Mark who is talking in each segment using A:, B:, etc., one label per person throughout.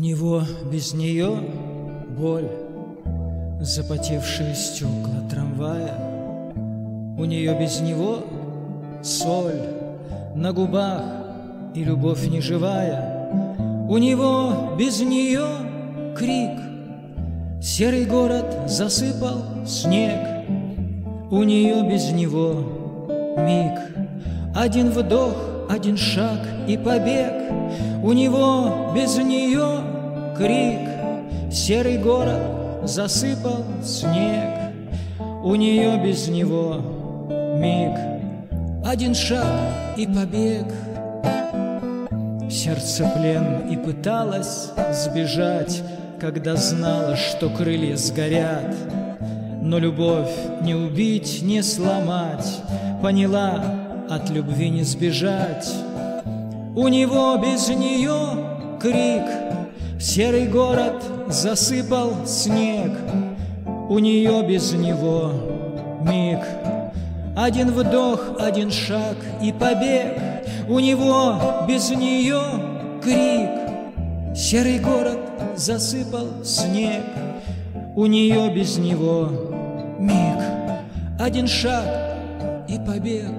A: него без нее боль, запотевшие стекла трамвая. У нее без него соль на губах и любовь неживая. У него без нее крик, серый город засыпал снег. У нее без него миг, один вдох, один шаг и побег. У него без нее крик, серый город засыпал снег. У нее без него миг, один шаг и побег. В сердце плен и пыталась сбежать, когда знала, что крылья сгорят. Но любовь не убить, не сломать, поняла, от любви не сбежать. У него без нее крик, серый город засыпал снег. У нее без него миг, один вдох, один шаг и побег. У него без нее крик, серый город засыпал снег. У нее без него миг, один шаг и побег.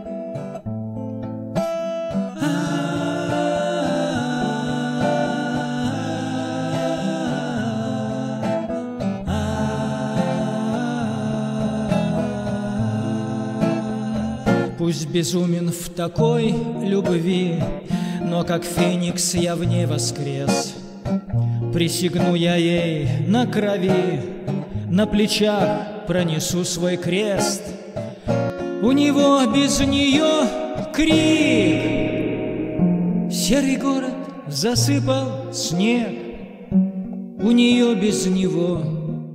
A: Пусть безумен в такой любви, но как феникс я в ней воскрес. Присягну я ей на крови, на плечах пронесу свой крест. У него без нее крик, серый город засыпал снег. У нее без него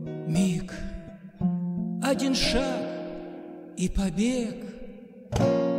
A: миг, один шаг и побег.